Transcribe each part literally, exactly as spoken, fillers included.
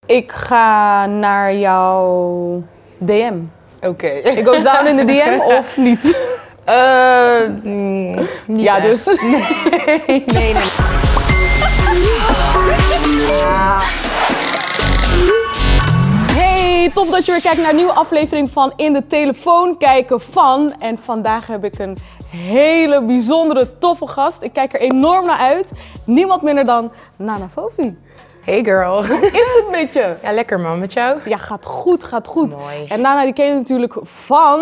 Ik ga naar jouw D M. Oké. Okay. Ik goes down in de D M of niet? Uh, mm, niet ja, echt. dus. Nee, nee, nee. Hey, tof dat je weer kijkt naar een nieuwe aflevering van In de Telefoon Kijken van. En vandaag heb ik een hele bijzondere, toffe gast. Ik kijk er enorm naar uit. Niemand minder dan Nana Fofi. Hey girl. Hoe is het met je? Ja, lekker man, met jou? Ja, gaat goed, gaat goed. Mooi. En Nana die ken je natuurlijk van...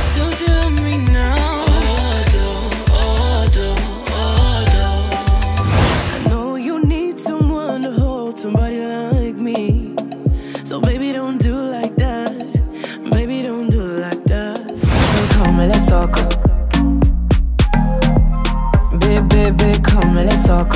So baby don't do like that, baby don't do like that. So come and let's talk. Baby, baby, come and let's talk.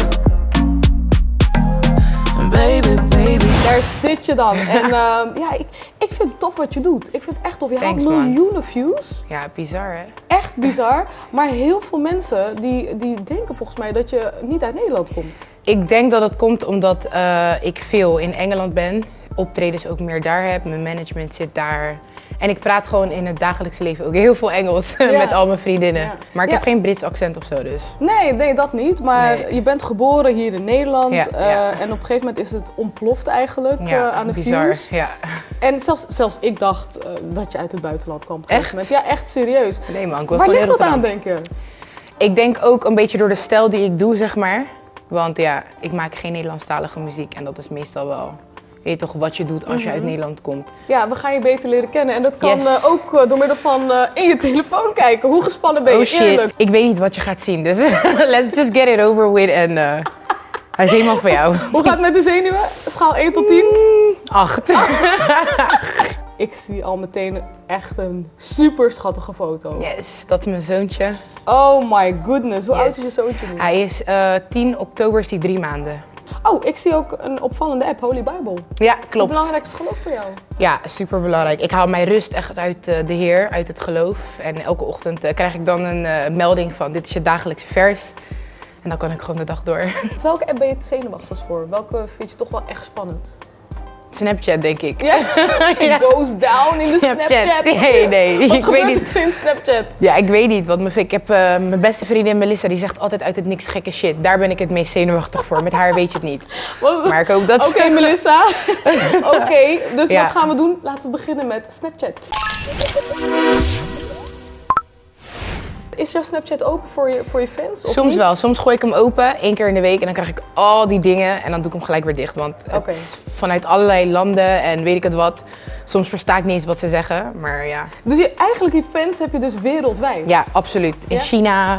Baby, baby. Daar zit je dan. En uh, ja, ik, ik vind het tof wat je doet. Ik vind het echt tof. Je Thanks, haalt miljoenen views. Ja, bizar hè? Echt bizar. Maar heel veel mensen die, die denken volgens mij dat je niet uit Nederland komt. Ik denk dat het komt omdat uh, ik veel in Engeland ben. Optredens ook meer daar heb. Mijn management zit daar. En ik praat gewoon in het dagelijkse leven ook heel veel Engels ja. met al mijn vriendinnen. Ja. Maar ik ja. heb geen Brits accent of zo dus. Nee, nee dat niet. Maar nee. je bent geboren hier in Nederland. Ja, uh, ja. En op een gegeven moment is het ontploft eigenlijk ja, uh, aan de bizar. views. Ja. En zelfs, zelfs ik dacht uh, dat je uit het buitenland kwam op een gegeven echt? moment. Ja, echt serieus. Nee man, ik wil Waar gewoon ligt dat aan, denk je? Ik denk ook een beetje door de stijl die ik doe, zeg maar. Want ja, ik maak geen Nederlandstalige muziek en dat is meestal wel... Weet je toch wat je doet als je uit Nederland komt. Ja, we gaan je beter leren kennen. En dat kan yes. uh, ook uh, door middel van uh, in je telefoon kijken. Hoe gespannen ben je? Oh shit, eerlijk? Ik weet niet wat je gaat zien. Dus let's just get it over with. En uh, hij is helemaal voor jou. Hoe gaat het met de zenuwen? Schaal één tot tien? acht. Ik zie al meteen echt een super schattige foto. Yes, dat is mijn zoontje. Oh my goodness, hoe yes. oud is je zoontje nu? Hij is uh, tien oktober, is hij drie maanden. Oh, ik zie ook een opvallende app, Holy Bible. Ja, klopt. Hoe belangrijk is het geloof voor jou? Ja, super belangrijk. Ik haal mijn rust echt uit uh, de Heer, uit het geloof. En elke ochtend uh, krijg ik dan een uh, melding van dit is je dagelijkse vers. En dan kan ik gewoon de dag door. Welke app ben je het zenuwachtigst voor? Welke vind je toch wel echt spannend? Snapchat, denk ik. Ja? It goes down in de Snapchat. Snapchat. Nee, nee. Wat ik gebeurt weet niet. er in Snapchat? Ja, ik weet niet. Want ik heb uh, mijn beste vriendin Melissa, die zegt altijd uit het niks gekke shit. Daar ben ik het meest zenuwachtig voor. Met haar weet je het niet. Maar ik hoop dat... Oké, okay, Melissa. Oké, okay, dus ja. wat gaan we doen? Laten we beginnen met Snapchat. Is jouw Snapchat open voor je, voor je fans? Of soms niet? wel. Soms gooi ik hem open, één keer in de week. En dan krijg ik al die dingen en dan doe ik hem gelijk weer dicht. Want het okay. is vanuit allerlei landen en weet ik het wat. Soms versta ik niet eens wat ze zeggen, maar ja. Dus je, eigenlijk die fans heb je dus wereldwijd? Ja, absoluut. In ja? China,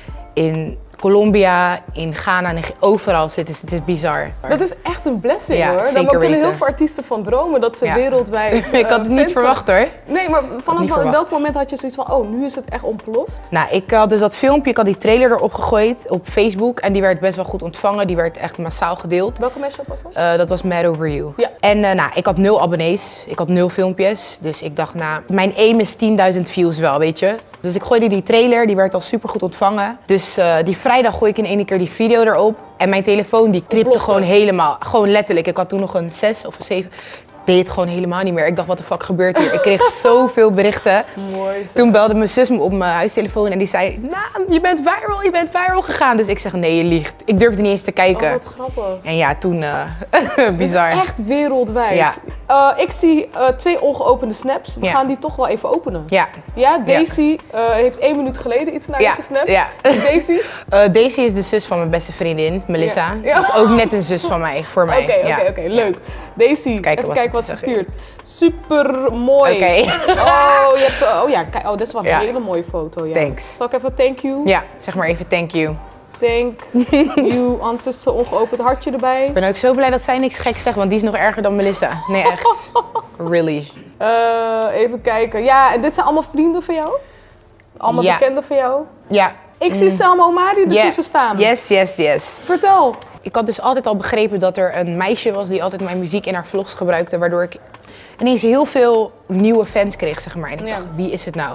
in Colombia, in Ghana, en overal zitten ze. Het is bizar. Dat is echt een blessing ja, hoor. Daar kunnen weten. heel veel artiesten van dromen dat ze ja. wereldwijd uh, ik had het niet verwacht hoor. Nee, maar vanaf welk moment had je zoiets van, oh, nu is het echt ontploft? Nou, ik had dus dat filmpje, ik had die trailer erop gegooid op Facebook en die werd best wel goed ontvangen. Die werd echt massaal gedeeld. Welke mashup was dat? Uh, dat was Mad Over You. Ja. En uh, nou, ik had nul abonnees, ik had nul filmpjes. Dus ik dacht, nou, mijn aim is tienduizend views wel, weet je. Dus ik gooide die trailer, die werd al super goed ontvangen. Dus uh, die vrijdag gooi ik in één keer die video erop. En mijn telefoon die tripte gewoon helemaal. Gewoon letterlijk. Ik had toen nog een zes of een zeven. Ik deed het gewoon helemaal niet meer. Ik dacht, wat de fuck gebeurt hier? Ik kreeg zoveel berichten. Mooi zo. Toen belde mijn zus me op mijn huistelefoon en die zei, nou, je bent viral, je bent viral gegaan. Dus ik zeg, nee, je liegt. Ik durfde niet eens te kijken. Oh, wat grappig. En ja, toen, uh, bizar. Dus echt wereldwijd. Ja. Uh, ik zie uh, twee ongeopende snaps. We ja. gaan die toch wel even openen. Ja. Ja, Daisy uh, heeft één minuut geleden iets naar ja. je gesnapt. Ja. Is Daisy? Uh, Daisy is de zus van mijn beste vriendin, Melissa. Ja. Ja. Dat is ook net een zus van mij, voor mij. Oké, okay, oké, okay, okay, leuk. Daisy, kijken even wat kijken wat ze ze stuurt. Super mooi. Oké. Okay. Oh, je hebt, uh, oh ja, kijk, oh, dit is wel een ja. hele mooie foto. Ja. Thanks. Zal ik even thank you? Ja, zeg maar even thank you. Thank you, anders zo ongeopend hartje erbij. Ik ben ook zo blij dat zij niks geks zegt, want die is nog erger dan Melissa. Nee, echt. Really. Uh, even kijken. Ja, en dit zijn allemaal vrienden van jou? Allemaal ja. bekenden van jou? Ja. Ik zie mm. Selma Omari ertussen yeah. staan. Yes, yes, yes. Vertel. Ik had dus altijd al begrepen dat er een meisje was die altijd mijn muziek in haar vlogs gebruikte, waardoor ik ineens heel veel nieuwe fans kreeg, zeg maar. En ik ja. dacht, wie is het nou?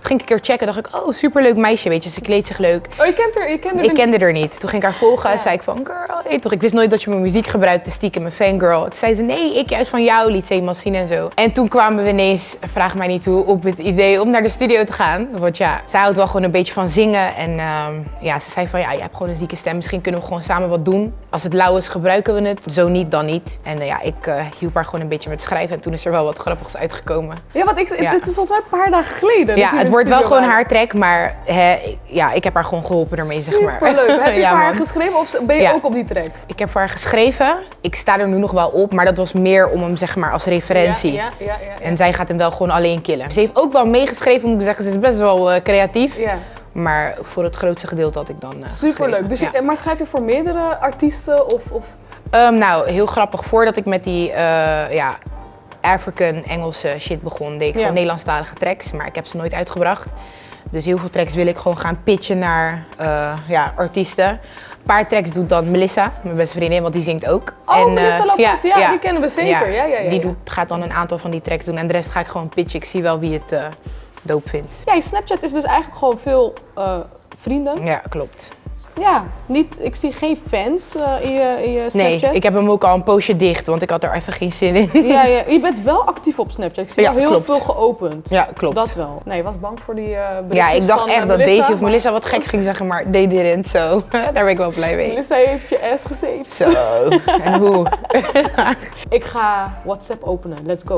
ging ik een keer checken, dacht ik, oh, superleuk meisje, weet je. Ze kleedt zich leuk. Oh, je kent haar, je kent haar Ik kende haar niet. Toen ging ik haar volgen en Ja. zei ik van, girl, hey, toch, ik wist nooit dat je mijn muziek gebruikte, stiekem mijn fangirl. Toen zei ze, nee, ik juist van jou, liet ze eenmaal zien en zo. En toen kwamen we ineens, vraag mij niet hoe, op het idee om naar de studio te gaan. Want ja, zij houdt wel gewoon een beetje van zingen. En ehm, ja, ze zei van, ja, je hebt gewoon een zieke stem, misschien kunnen we gewoon samen wat doen. Als het lauw is, gebruiken we het. Zo niet, dan niet. En uh, ja, ik uh, hielp haar gewoon een beetje met schrijven en toen is er wel wat grappigs uitgekomen. Ja, want ik, Ja. dit is volgens mij een paar dagen geleden. Ja, dat we in het de wordt wel studio gewoon waren. haar track, maar hè, ik- ja, ik heb haar gewoon geholpen ermee, zeg maar. Superleuk. Heb je Ja, voor haar man. geschreven of ben je Ja. ook op die track? Ik heb voor haar geschreven. Ik sta er nu nog wel op, maar dat was meer om hem zeg maar als referentie. Ja, ja, ja, ja, ja. En zij gaat hem wel gewoon alleen killen. Ze heeft ook wel meegeschreven, moet ik zeggen. Ze is best wel uh, creatief. Ja. Maar voor het grootste gedeelte had ik dan uh, Superleuk. Dus je, ja. Maar schrijf je voor meerdere artiesten of... of... Um, nou, heel grappig. Voordat ik met die uh, ja, African Engelse shit begon, deed ik Ja. gewoon Nederlandstalige tracks. Maar ik heb ze nooit uitgebracht. Dus heel veel tracks wil ik gewoon gaan pitchen naar uh, ja, artiesten. Een paar tracks doet dan Melissa, mijn beste vriendin, want die zingt ook. Oh, en, uh, Melissa Lopez, ja, die kennen we zeker. Ja, ja, ja, die ja. Doet, gaat dan een aantal van die tracks doen en de rest ga ik gewoon pitchen. Ik zie wel wie het uh, dope vindt. Ja, je Snapchat is dus eigenlijk gewoon veel uh, vrienden. Ja, klopt. Ja, niet, ik zie geen fans uh, in, je, in je Snapchat. Nee, ik heb hem ook al een poosje dicht, want ik had er even geen zin in. Ja, ja, je bent wel actief op Snapchat. Ik zie Ja, al heel klopt. veel geopend. Ja, klopt. Dat wel. Nee, je was bang voor die uh, berichtjes Ja, ik dacht van, echt uh, dat Melissa, Daisy of maar Melissa wat geks ging zeggen, maar they didn't, zo. Daar ben ik wel blij mee. Melissa heeft je ass gesaved. Zo, en hoe? Ik ga WhatsApp openen. Let's go.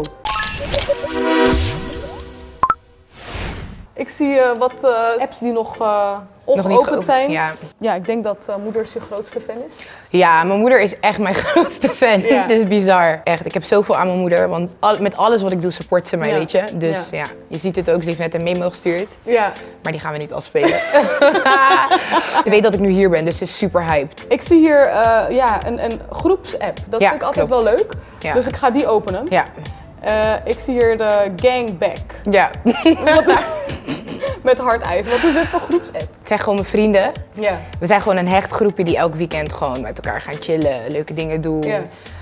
Ik zie uh, wat uh, apps die nog uh, ongeopend Nog niet geopend, zijn. ja. Ja, ik denk dat uh, moeders je grootste fan is. Ja, mijn moeder is echt mijn grootste fan. Ja. Het is bizar. Echt, ik heb zoveel aan mijn moeder, want al, met alles wat ik doe support ze mij, Ja. weet je. Dus ja. Ja. je ziet het ook, ze heeft net een memo gestuurd. Ja. Maar die gaan we niet afspelen. Ze weet dat ik nu hier ben, dus ze is super hyped. Ik zie hier uh, ja, een, een groepsapp. Dat Ja, vind ik altijd klopt. wel leuk. Ja. Dus ik ga die openen. Ja. Uh, ik zie hier de Gangback. Ja. Wat daar- Met hard ijs. Wat is dit voor groepsapp? Het zijn gewoon mijn vrienden. Ja. We zijn gewoon een hecht groepje die elk weekend gewoon met elkaar gaan chillen, leuke dingen doen. Ja.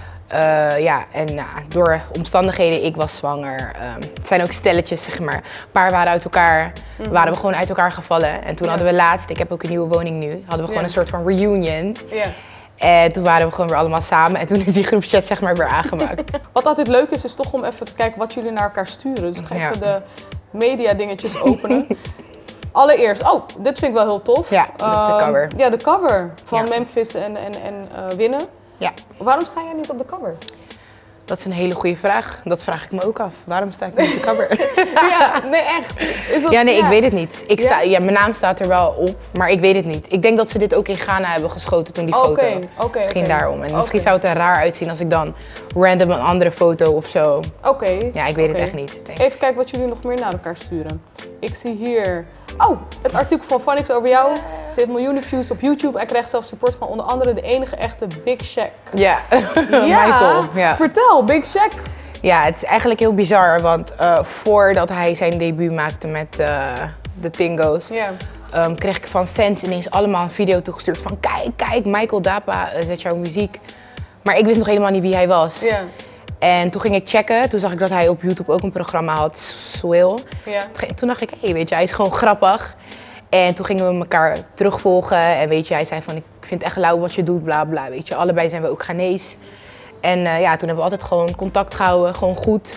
Uh, ja, en nou, door omstandigheden, ik was zwanger. Um, het zijn ook stelletjes, zeg maar. Een paar waren uit elkaar, Mhm. waren we gewoon uit elkaar gevallen. En toen Ja. hadden we laatst, ik heb ook een nieuwe woning nu, hadden we gewoon Ja. een soort van reunion. Ja. En toen waren we gewoon weer allemaal samen en toen is die groepchat zeg maar weer aangemaakt. Wat altijd leuk is, is toch om even te kijken wat jullie naar elkaar sturen. Dus ik ga Ja. even de media dingetjes openen. Allereerst, oh, dit vind ik wel heel tof. Ja, dat is de Ehm, cover. Ja, de cover van Ja. Memphis en, en, en uh, Winnen. Ja, Waarom sta jij niet op de cover? dat is een hele goede vraag. Dat vraag ik me ook af. Waarom sta ik niet op de cover? Ja, nee, echt. Is dat, Ja, nee, ik weet het niet. Ik sta, Ja? ja, mijn naam staat er wel op, maar ik weet het niet. Ik denk dat ze dit ook in Ghana hebben geschoten toen die Oké, foto. oké, Misschien oké. daarom. En misschien Oké. zou het er raar uitzien als ik dan random een andere foto of zo. Oké. Ja, ik weet het oké. echt niet. Thanks. Even kijken wat jullie nog meer naar elkaar sturen. Ik zie hier... Oh, het artikel van Phonics over jou. Ze heeft miljoenen views op YouTube en krijgt zelfs support van onder andere de enige echte Big Shaq. Ja, Ja, Michael. Ja. vertel, Big Shaq. ja, het is eigenlijk heel bizar, want uh, voordat hij zijn debuut maakte met uh, de Tingo's, Ja. um, kreeg ik van fans ineens allemaal een video toegestuurd van kijk, kijk, Michael Dapa uh, zet jouw muziek. Maar ik wist nog helemaal niet wie hij was. Ja. En toen ging ik checken, toen zag ik dat hij op YouTube ook een programma had, Swil. Ja. Toen dacht ik, hé, hey, weet je, hij is gewoon grappig. En toen gingen we elkaar terugvolgen en weet je, hij zei van ik vind het echt lauw wat je doet, bla bla, weet je. Allebei zijn we ook Ghanese. En uh, ja, toen hebben we altijd gewoon contact gehouden, gewoon goed.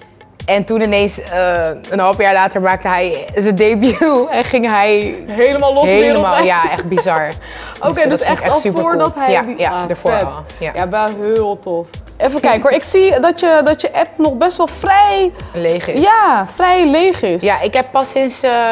En toen ineens, uh, een half jaar later, maakte hij zijn debuut en ging hij Helemaal los helemaal, wereldwijd. ja, echt bizar. Oké, dus, dat vind ik echt al supercool. voordat hij... Ja, die... ja, ah, daarvoor vet. al. Ja. Ja, wel heel tof. Even kijken hoor, ik zie dat je, dat je app nog best wel vrij... Leeg is. Ja, vrij leeg is. Ja, ik heb pas sinds uh,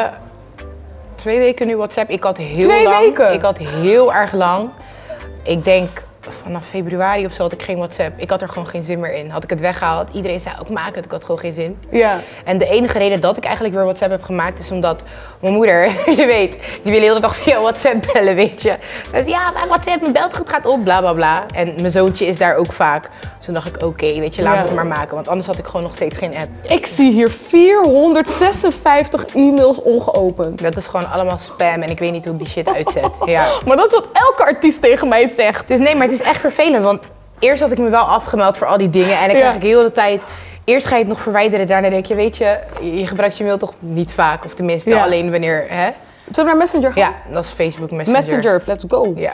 twee weken nu WhatsApp. Ik had heel Twee lang. weken? Ik had heel erg lang. Ik denk vanaf februari of zo had ik geen WhatsApp. Ik had er gewoon geen zin meer in. Had ik het weggehaald. Iedereen zei ook maak het. Ik had gewoon geen zin. Ja. En de enige reden dat ik eigenlijk weer WhatsApp heb gemaakt is omdat mijn moeder, je weet, die wil heel de dag via WhatsApp bellen, weet je. Zij zei ja, maar WhatsApp, mijn beltegoed gaat op, bla bla bla. En mijn zoontje is daar ook vaak. Dus toen dacht ik, oké, okay, weet je, laat Ja. me het maar maken. Want anders had ik gewoon nog steeds geen app. Ik zie hier vierhonderdzesenvijftig e-mails ongeopend. Dat is gewoon allemaal spam en ik weet niet hoe ik die shit uitzet. Ja. Maar dat is wat elke artiest tegen mij zegt. Dus nee, maar het is echt vervelend, want eerst had ik me wel afgemeld voor al die dingen en dan Ja. krijg ik heel de tijd Eerst ga je het nog verwijderen, daarna denk je, weet je, je gebruikt je mail toch niet vaak. Of tenminste Ja. alleen wanneer, hè? Zullen we naar Messenger gaan? Ja, dat is Facebook Messenger. Messenger, let's go. Ja.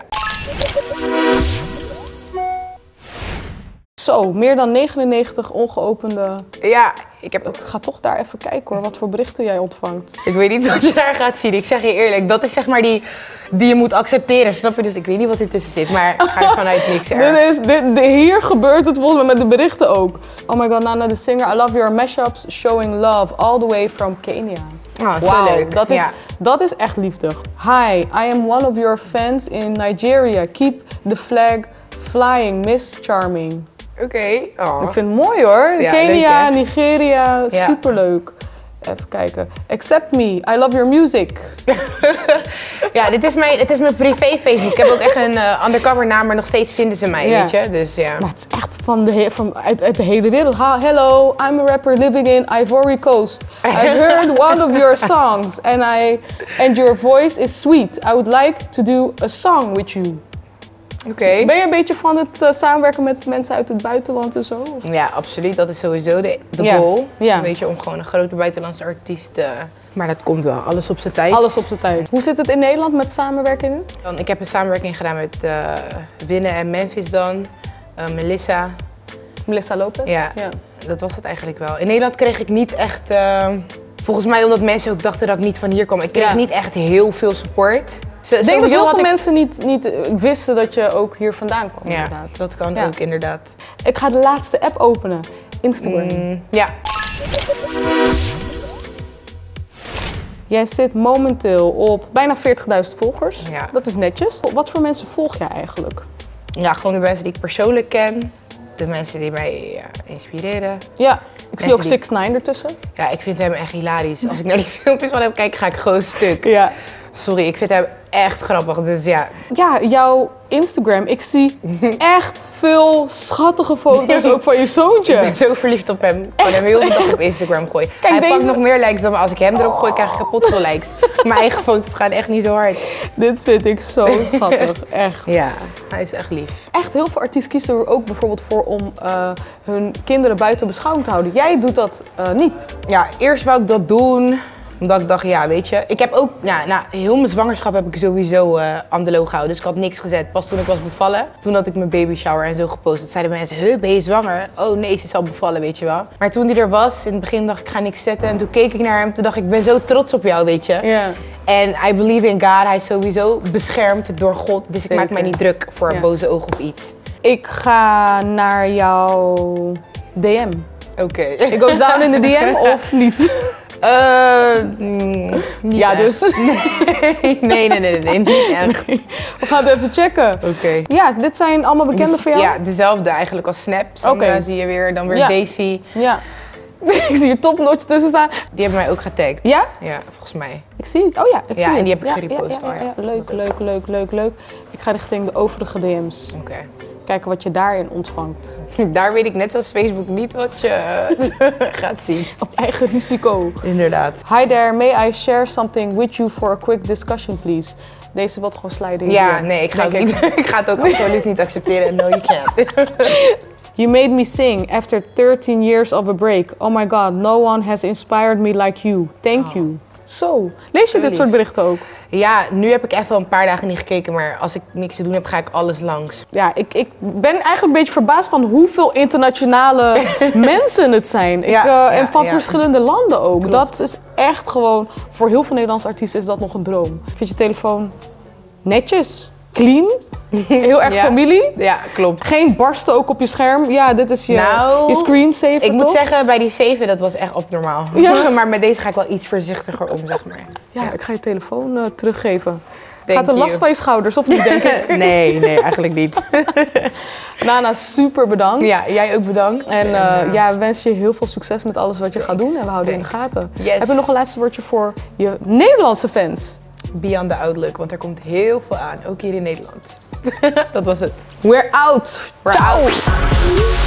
Zo, meer dan negenennegentig ongeopende... Ja, ik heb Ik ga toch daar even kijken hoor, wat voor berichten jij ontvangt. Ik weet niet wat je daar gaat zien. Ik zeg je eerlijk, dat is zeg maar die, die je moet accepteren, snap je? Dus ik weet niet wat er tussen zit, maar ik ga er vanuit niks erg. Dit is, dit, dit- hier gebeurt het volgens mij met de berichten ook. Oh my god, Nana the singer, I love your mashups showing love all the way from Kenya. Oh, zo Wauw, leuk. dat is, Ja. dat is echt liefde. Hi, I am one of your fans in Nigeria. Keep the flag flying, Miss Charming. Oké. Oh. Ik vind het mooi hoor. Ja, Kenia, leuk, hè? Nigeria, Ja. superleuk. Even kijken. Accept me, I love your music. Ja, dit is mijn, het is mijn privé Facebook. Ik heb ook echt een uh, undercover naam, maar nog steeds vinden ze mij, Ja. weet je? Dus ja. Maar het is echt van de, he- van, uit, uit de hele wereld. Ha, hello, I'm a rapper living in Ivory Coast. I heard one of your songs and, I, and your voice is sweet. I would like to do a song with you. Oké. Ben je een beetje van het uh, samenwerken met mensen uit het buitenland en zo? Of? Ja, absoluut. Dat is sowieso de, de Ja. goal. Ja. Weet je, om gewoon een grote buitenlandse artiest te... Maar dat komt wel, alles op zijn tijd. Alles op zijn tijd. Hoe zit het in Nederland met samenwerkingen? Dan, ik heb een samenwerking gedaan met uh, Winnen en Memphis dan. Uh, Melissa. Melissa Lopez? Ja, dat was het eigenlijk wel. In Nederland kreeg ik niet echt... uh, volgens mij omdat mensen ook dachten dat ik niet van hier kwam. Ik kreeg Ja. niet echt heel veel support. Z- Ik denk dat sowieso heel had veel ik- mensen niet, niet uh, wisten dat je ook hier vandaan kwam. Ja, Inderdaad. dat kan Ja. ook inderdaad. Ik ga de laatste app openen. Instagram. Mm, ja. Jij zit momenteel op bijna veertigduizend volgers. Ja. Dat is netjes. Wat voor mensen volg jij eigenlijk? ja, gewoon de mensen die ik persoonlijk ken. De mensen die mij ja, inspireren. Ja, ik zie Mensen ook die- six nine ertussen. Ja, ik vind hem echt hilarisch. Als ik naar die filmpjes van hem kijk, ga ik gewoon stuk. Ja. Sorry, ik vind hem echt grappig. Dus ja, Ja, jouw Instagram. Ik zie echt veel schattige foto's ook van je zoontje. ik ben zo verliefd op hem. Ik kan hem heel de dag op Instagram gooien. Kijk, Hij deze- pakt nog meer likes dan me. Als ik hem erop gooi, krijg ik kapot veel likes. Mijn eigen foto's gaan echt niet zo hard. Dit vind ik zo schattig, echt. Ja, hij is echt lief. Echt heel veel artiesten kiezen er ook bijvoorbeeld voor om uh, hun kinderen buiten beschouwing te houden. Jij doet dat uh, niet. Ja, eerst wou ik dat doen. Omdat ik dacht, ja, weet je. Ik heb ook, ja, nou, heel mijn zwangerschap heb ik sowieso uh, analoog gehouden. Dus ik had niks gezet. Pas toen ik was bevallen, toen had ik mijn baby shower en zo gepost. Toen zeiden mensen, huh, ben je zwanger? Oh nee, ze is al bevallen, weet je wel. Maar toen die er was, in het begin dacht ik, ik ga niks zetten. En toen keek ik naar hem, toen dacht ik, ik ben zo trots op jou, weet je. Ja. En I believe in God, hij is sowieso beschermd door God. Dus ik Zeker. maak mij niet druk voor Ja. boze ogen of iets. Ik ga naar jouw D M. Oké. Ik goes down in de D M of niet? Eh, mm, niet Ja, echt. dus. Nee, nee, nee, nee, nee, niet echt. We gaan het even checken. Oké. Ja, dit zijn allemaal bekenden Dus, voor jou? Ja, dezelfde eigenlijk als Snap. Sandra Oké. zie je weer, dan weer Ja. Daisy. Ja. Ik zie hier topnotch tussen staan. Die hebben mij ook getagd. Ja? Ja, volgens mij. Ik zie het. Oh ja, ik Ja, zie en het. die heb ik ja, gerepost Ja, al, ja, ja. ja. Leuk, leuk, leuk, leuk, leuk. Ik ga richting de overige D M's. Oké. Kijken wat je daarin ontvangt. Daar weet ik net zoals Facebook niet wat je gaat zien. Op eigen risico. Inderdaad. Hi there, may I share something with you for a quick discussion, please? Deze wordt gewoon sliden in Ja, hier. nee, ik ga, ook Denk niet, ik ga het ook absoluut niet accepteren. No, you can't. You made me sing after thirteen years of a break. Oh my god, no one has inspired me like you. Thank you. Zo, lees je Zo dit lief. soort berichten ook? Ja, nu heb ik even een paar dagen niet gekeken, maar als ik niks te doen heb, ga ik alles langs. Ja, ik, ik ben eigenlijk een beetje verbaasd van hoeveel internationale mensen het zijn. Ik, Ja, eh, ja, en van ja. verschillende landen ook. Klopt. Dat is echt gewoon, voor heel veel Nederlandse artiesten is dat nog een droom. Vind je telefoon netjes, clean, heel erg Ja. familie? Ja, klopt. Geen barsten ook op je scherm. Ja, dit is je, Nou, je screensaver, Ik moet toch? zeggen, bij die zeven, dat was echt abnormaal. Ja. Maar met deze ga ik wel iets voorzichtiger om, zeg maar. Ja, ik ga je telefoon uh, teruggeven. Thank Gaat de last you. van je schouders, of niet, denk ik? Nee, nee, eigenlijk niet. Nana, super bedankt. Ja, jij ook bedankt. En uh, ja, we wensen je heel veel succes met alles wat je gaat doen. En we houden je in de gaten. Yes. Heb je nog een laatste woordje voor je Nederlandse fans? Beyond the Outlook, want er komt heel veel aan, ook hier in Nederland. Dat was het. We're out. We're Ciao. out.